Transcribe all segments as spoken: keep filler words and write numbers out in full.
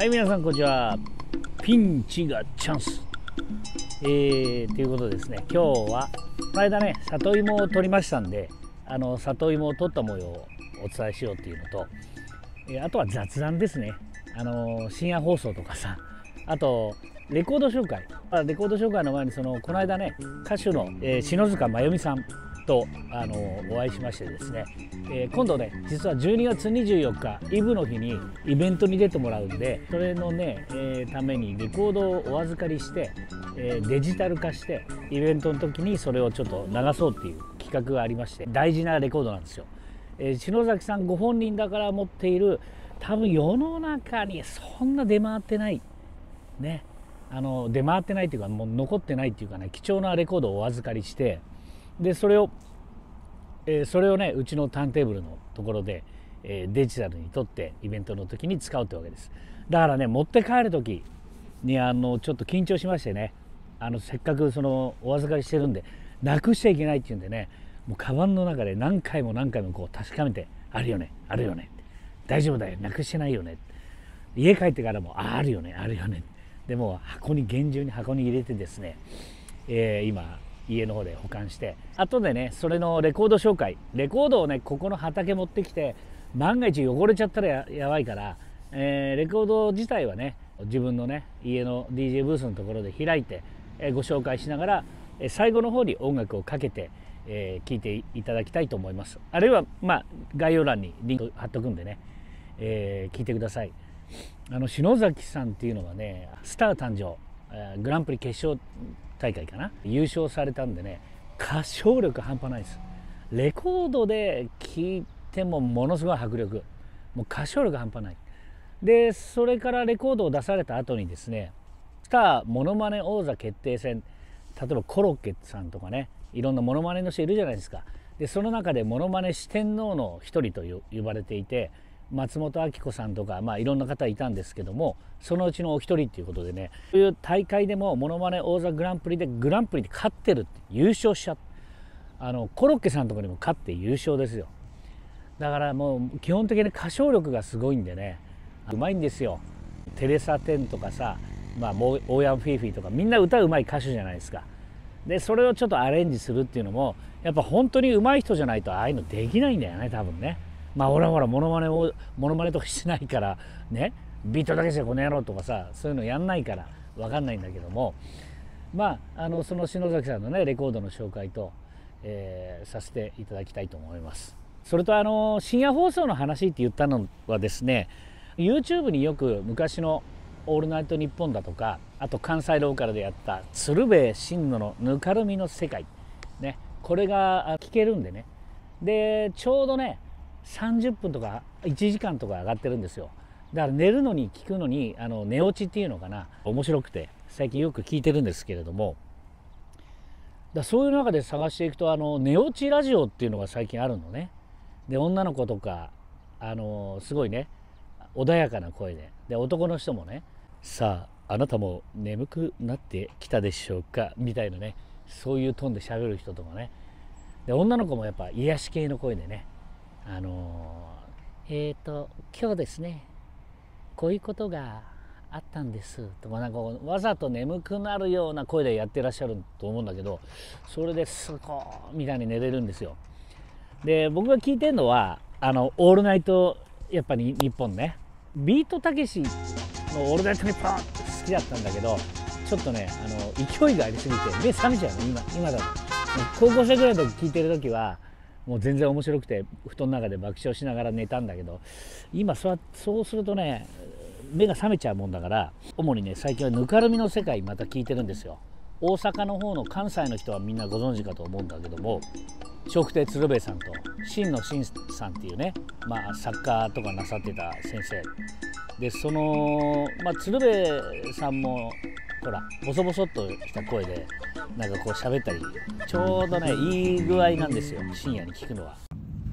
はい、皆さんこんにちは。ピンチがチャンス、えー、ということですね。今日はこの間ね里芋を取りましたんで、あの里芋を取った模様をお伝えしようっていうのと、えー、あとは雑談ですね。あの深夜放送とかさ、あとレコード紹介レコード紹介の前にそのこの間ね歌手の、えー、篠塚真由美さんとあのお会いしましてですね、えー、今度ね実はじゅうにがつにじゅうよっかイブの日にイベントに出てもらうんで、それのね、えー、ためにレコードをお預かりして、えー、デジタル化してイベントの時にそれをちょっと流そうっていう企画がありまして、大事なレコードなんですよ。えー、篠崎さんご本人だから持っている、多分世の中にそんな出回ってないね、あの出回ってないっていうかもう残ってないっていうかね、貴重なレコードをお預かりして、でそれを、えー、それをねうちのターンテーブルのところで、えー、デジタルに撮ってイベントの時に使うってわけです。だからね持って帰る時にあのちょっと緊張しましてね、あのせっかくそのお預かりしてるんでなくしちゃいけないっていうんでね、もうカバンの中で何回も何回もこう確かめて、あるよねあるよね大丈夫だよなくしてないよね、家帰ってからも あ, あるよねあるよねでも箱に厳重に箱に入れてですね、えー、今家の方で保管して、後でねそれのレコード紹介、レコードをねここの畑持ってきて万が一汚れちゃったら や, やばいから、えー、レコード自体はね自分のね家の ディージェー ブースのところで開いて、えー、ご紹介しながら、えー、最後の方に音楽をかけて、えー、聴いていただきたいと思います。あるいはまあ概要欄にリンク貼っとくんでね、えー、聞いてください。あの篠崎さんっていうのはねスター誕生グランプリ決勝大会かな優勝されたんでね、歌唱力半端ないです。レコードで聴いてもものすごい迫力、もう歌唱力半端ないで、それからレコードを出された後にですね、スターモノマネ王座決定戦、例えばコロッケさんとかね、いろんなモノマネの人いるじゃないですか。でその中でモノマネ四天王の一人と呼ばれていて、松本明子さんとか、まあ、いろんな方いたんですけども、そのうちのお一人っていうことでね、そういう大会でもモノマネ王座グランプリでグランプリで勝ってるって、優勝しちゃった、あのコロッケさんとかにも勝って優勝ですよ。だからもう基本的に歌唱力がすごいんでね、うまいんですよ。テレサ・テンとかさ、まあ、オーヤン・フィーフィーとかみんな歌うまい歌手じゃないですか。でそれをちょっとアレンジするっていうのもやっぱ本当にうまい人じゃないとああいうのできないんだよね、多分ね。まあ俺はほらモノマネをモノマネとかしてないからね、ビートだけしてこの野郎とかさ、そういうのやんないから分かんないんだけども、まああのその篠崎さんのねレコードの紹介と、えー、させていただきたいと思います。それとあの深夜放送の話って言ったのはですね、 YouTube によく昔の「オールナイトニッポン」だとか、あと関西ローカルでやった鶴瓶真野のぬかるみの世界ね、これが聞けるんでね、でちょうどねさんじゅっぷんとかいちじかんとか上がってるんですよ。だから寝るのに聞くのにあの寝落ちっていうのかな、面白くて最近よく聞いてるんですけれども、だそういう中で探していくとあの寝落ちラジオっていうのが最近あるのね。で女の子とかあのすごいね穏やかな声で、で男の人もね、さああなたも眠くなってきたでしょうかみたいなね、そういうトーンで喋る人とかね、で女の子もやっぱ癒し系の声でね、あのー、えーと今日ですねこういうことがあったんですとか、なんかわざと眠くなるような声でやってらっしゃると思うんだけど、それですこーみたいに寝れるんですよ。で僕が聞いてるのはあのオールナイトやっぱり日本ね、ビートたけしのオールナイトニッポンって好きだったんだけど、ちょっとねあの勢いがありすぎて目覚めちゃうの今今だと。高校生ぐらいの時聞いてる時はもう全然面白くて布団の中で爆笑しながら寝たんだけど、今そうそうするとね目が覚めちゃうもんだから、主にね最近はぬかるみの世界また聞いてるんですよ。大阪の方の関西の人はみんなご存知かと思うんだけども、笑福亭鶴瓶さんと真野真さんっていうね、まあ、作家とかなさってた先生で、その、まあ、鶴瓶さんもほらボソボソっとした声でなんかこう喋ったり、ちょうどねいい具合なんですよ深夜に聞くのは。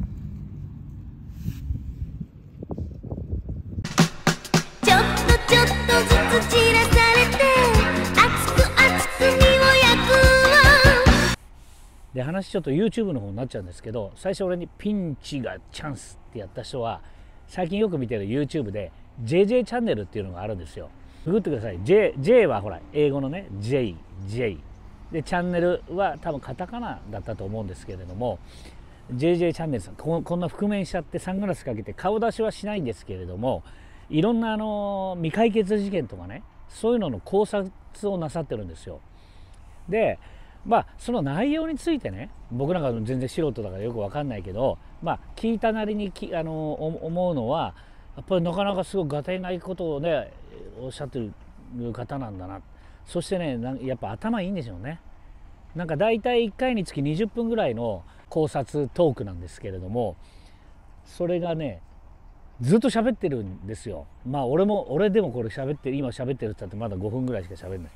ちょっとちょっとずつ散らされて熱く熱く身を焼くわ。 で話ちょっと YouTube の方になっちゃうんですけど、最初俺にピンチがチャンスってやった人は最近よく見てる YouTube でジェイジェイ チャンネルっていうのがあるんですよ。ググってください。 J, J はほら英語のね J, J でチャンネルは多分カタカナだったと思うんですけれども、 ジェイジェイ チャンネルさん、ここんな覆面しちゃってサングラスかけて顔出しはしないんですけれども、いろんなあの未解決事件とかね、そういうのの考察をなさってるんですよ。でまあその内容についてね、僕なんか全然素人だからよく分かんないけど、まあ聞いたなりにきあの思うのは、やっぱりなかなかすごいがたいないことをねおっしゃってる方なんだな。そしてね、やっぱ頭いいんでしょうね。なんか大体いっかいにつきにじゅっぷんぐらいの考察トークなんですけれども、それがねずっと喋ってるんですよ。まあ俺も俺でもこれ喋って今喋ってるって言ったってまだごふんぐらいしか喋んない。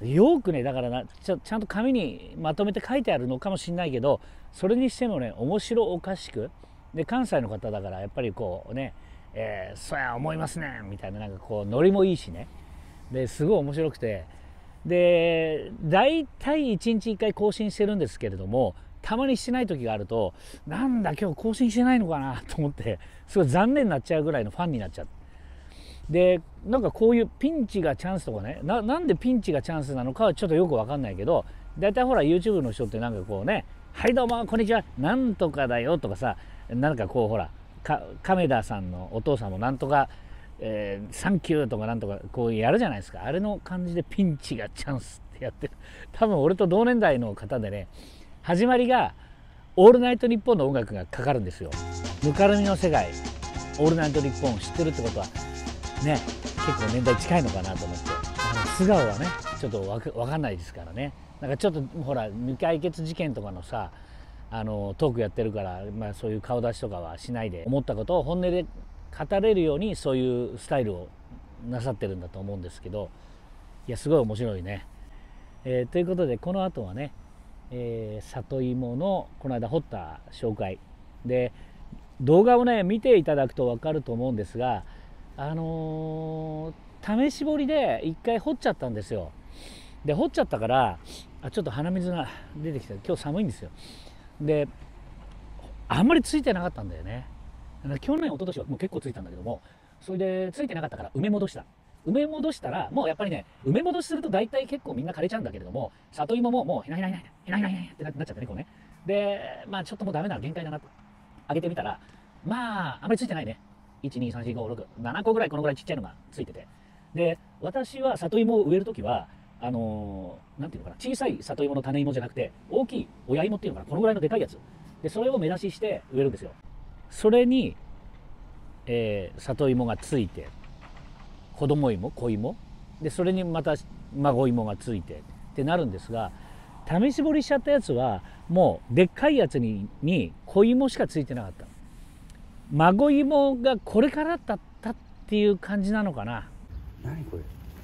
よくねだからなち ゃ, ちゃんと紙にまとめて書いてあるのかもしれないけど、それにしてもね面白おかしくで、関西の方だからやっぱりこうね、えー、そうや思いますねみたいな、なんかこうノリもいいしね、ですごい面白くて、で大体いちにちいっかい更新してるんですけれども、たまにしてない時があると、なんだ今日更新してないのかなと思ってすごい残念になっちゃうぐらいのファンになっちゃう。でなんかこういうピンチがチャンスとかね、 な, なんでピンチがチャンスなのかはちょっとよく分かんないけど、大体ほら YouTube の人ってなんかこうね、はいどうもこんにちはなんとかだよとかさ、なんかこうほらか亀田さんのお父さんもなんとか、えー、サンキューとかなんとかこうやるじゃないですか。あれの感じでピンチがチャンスってやってる。多分俺と同年代の方でね、始まりがオールナイトニッポンの音楽がかかるんですよ。ぬかるみの世界、オールナイトニッポン知ってるってことはね、結構年代近いのかなと思って、あの素顔はねちょっとわか、わかんないですからね。なんかちょっとほら未解決事件とかのさ、あのトークやってるから、まあ、そういう顔出しとかはしないで、思ったことを本音で語れるようにそういうスタイルをなさってるんだと思うんですけど、いやすごい面白いね。えー、ということでこの後はね、えー、里芋のこの間掘った紹介で、動画をね見ていただくと分かると思うんですが、あのー、試し掘りで一回掘っちゃったんですよ。で掘っちゃったから、あちょっと鼻水が出てきて、今日寒いんですよ。であんまりついてなかったんだよね。去年一昨年はもう結構ついたんだけども、それでついてなかったから埋め戻した。埋め戻したらもうやっぱりね、埋め戻しすると大体結構みんな枯れちゃうんだけれども、里芋ももうひなひなひなひなひなひなってなっちゃってね、こうね。でまあちょっともうダメなら限界だなと上げてみたら、まああんまりついてないね。いちにさんしごろくななこぐらい、このぐらいちっちゃいのがついてて、で私は里芋を植えるときはあのー、なんていうのかな、小さい里芋の種芋じゃなくて大きい親芋っていうのかな、このぐらいのでかいやつで、それを目出しして植えるんですよ。それに、えー、里芋がついて、子供芋、子芋で、それにまた孫芋がついてってなるんですが、試し掘りしちゃったやつはもうでっかいやつにに子芋しかついてなかった。孫芋がこれからだったっていう感じなのかな。 何これ、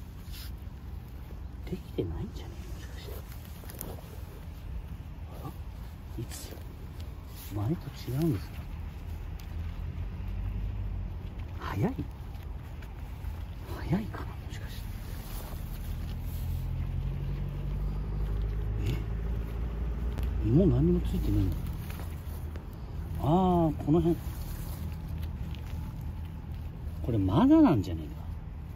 できてないんじゃねえ、もしかして。あら、いつ前と違うんですか。早い早いかな、もしかして。え芋何にもついてないんだ。ああこの辺これまだなんじゃねえか。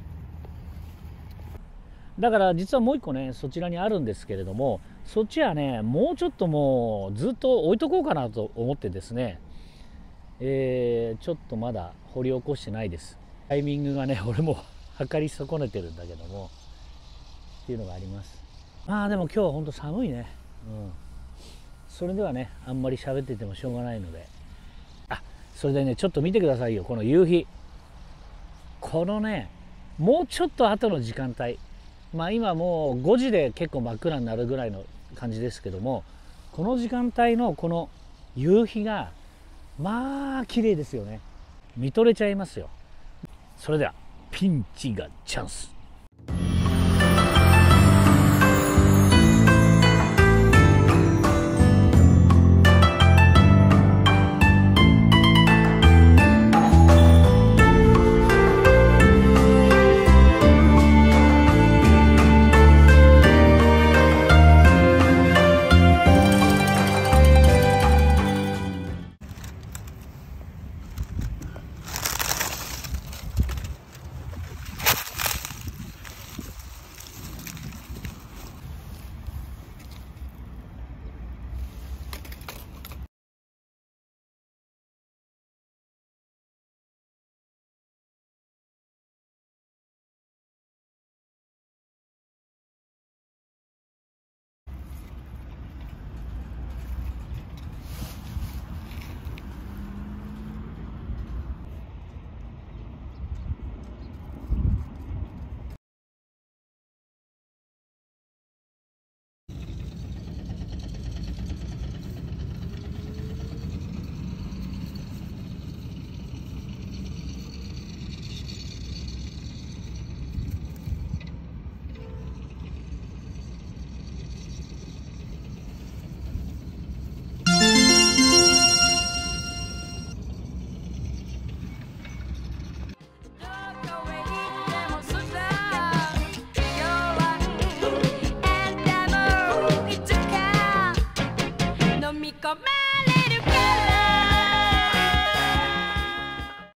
だから実はもう一個ねそちらにあるんですけれども、そっちはねもうちょっともうずっと置いとこうかなと思ってですね、えー、ちょっとまだ掘り起こしてないです。タイミングがね俺も測り損ねてるんだけどもっていうのがあります。まあでも今日は本当寒いね。うんそれではねあんまり喋っててもしょうがないので、あそれでねちょっと見てくださいよ、この夕日。このねもうちょっと後の時間帯、まあ今もうごじで結構真っ暗になるぐらいの感じですけども、この時間帯のこの夕日がまあ綺麗ですよね。見とれちゃいますよ。それではピンチがチャンス。